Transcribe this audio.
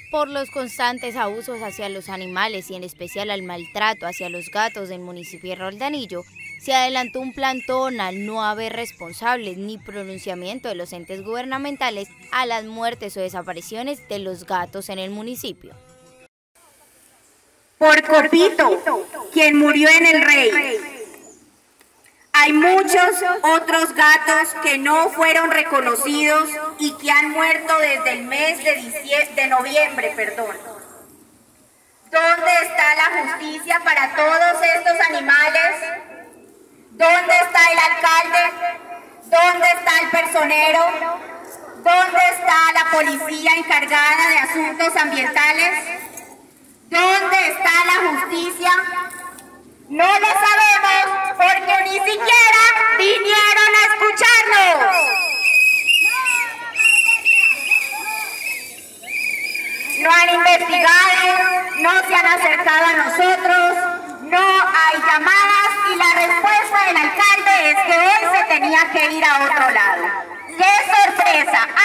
Por los constantes abusos hacia los animales y en especial al maltrato hacia los gatos del municipio de Roldanillo, se adelantó un plantón al no haber responsables ni pronunciamiento de los entes gubernamentales a las muertes o desapariciones de los gatos en el municipio. Por Copito, quien murió en El Rey. Hay muchos otros gatos que no fueron reconocidos y que han muerto desde el mes de noviembre. ¿Dónde está la justicia para todos estos animales? ¿Dónde está el alcalde? ¿Dónde está el personero? ¿Dónde está la policía encargada de asuntos ambientales? ¿Dónde está la justicia? No lo sabemos porque ni siquiera vinieron a escucharnos. No han investigado, no se han acercado a nosotros, no hay llamadas y la respuesta del alcalde es que hoy se tenía que ir a otro lado. ¡Qué sorpresa!